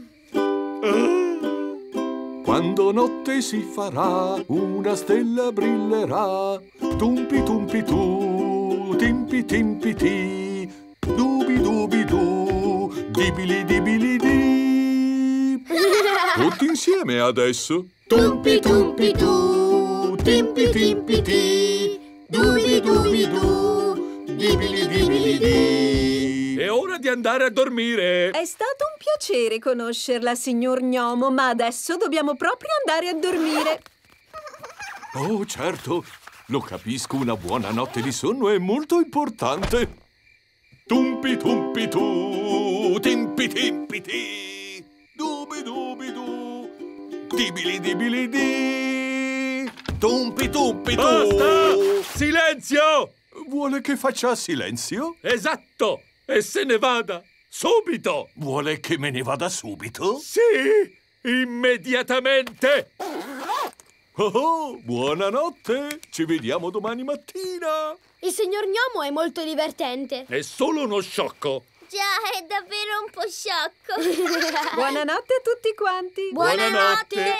Quando notte si farà, una stella brillerà. Tumpi tumpi tu, timpi timpi ti, dubi dubi du, dibili dibili di. Tutti insieme adesso. Tumpi tumpi tu, timpi timpi ti, dubi dubi du, dibili dibili di. È ora di andare a dormire. È stato un piacere conoscerla, signor Gnomo, ma adesso dobbiamo proprio andare a dormire. Oh, certo. Lo capisco, una buona notte di sonno è molto importante. Tumpi tumpi tu, timpi timpi ti, dubi dubi du, dibili dibili di. Tumpi tumpi tu. Basta! Silenzio! Vuole che faccia silenzio? Esatto! E se ne vada! Subito! Vuole che me ne vada subito? Sì! Immediatamente! Oh, oh, buonanotte! Ci vediamo domani mattina! Il signor Gnomo è molto divertente. È solo uno sciocco. Già, è davvero un po' sciocco. Buonanotte a tutti quanti. Buonanotte.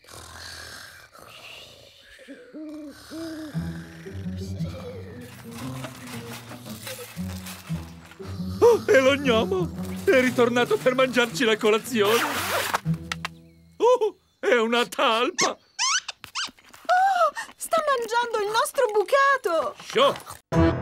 Oh, è lo Gnomo! È ritornato per mangiarci la colazione! Oh, è una talpa! Oh, sta mangiando il nostro bucato! Sciocco!